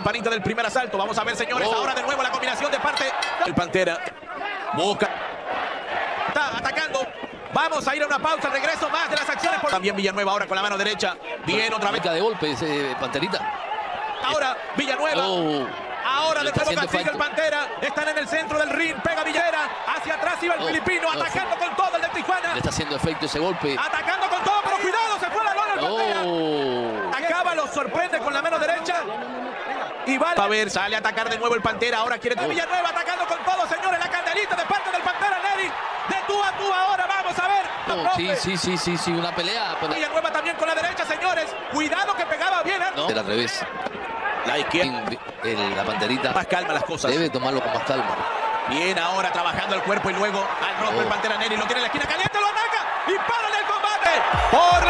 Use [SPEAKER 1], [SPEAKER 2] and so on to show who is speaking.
[SPEAKER 1] campanita del primer asalto. Vamos a ver, señores, ahora de nuevo la combinación de parte del Pantera. Busca. Está atacando. Vamos a ir a una pausa, regreso más de las acciones. También Villanueva ahora con la mano derecha. Bien, otra vez.
[SPEAKER 2] De golpe ese Panterita.
[SPEAKER 1] Ahora Villanueva. Ahora de nuevo castiga el Pantera. Están en el centro del ring. Pega Villera. Hacia atrás iba el filipino. Atacando con todo el de Tijuana.
[SPEAKER 2] Le está haciendo efecto ese golpe.
[SPEAKER 1] Atacando con todo, pero cuidado. Se fue la lona el Pantera. Acaba, lo sorprende con la mano derecha. Y va a ver, sale a atacar de nuevo el Pantera. Ahora quiere Villanueva atacando con todo, señores. La candelita de parte del Pantera, Neri. De tú a tú ahora. Vamos a ver.
[SPEAKER 2] Sí, una pelea. Pero...
[SPEAKER 1] Villanueva también con la derecha, señores. Cuidado que pegaba bien.
[SPEAKER 2] No, al revés.
[SPEAKER 1] La izquierda.
[SPEAKER 2] La Panterita.
[SPEAKER 1] Más calma las cosas.
[SPEAKER 2] Debe tomarlo con más calma.
[SPEAKER 1] Bien, ahora trabajando el cuerpo y luego al rojo el Pantera Neri. Lo tiene en la esquina caliente, lo ataca y para en el combate. Por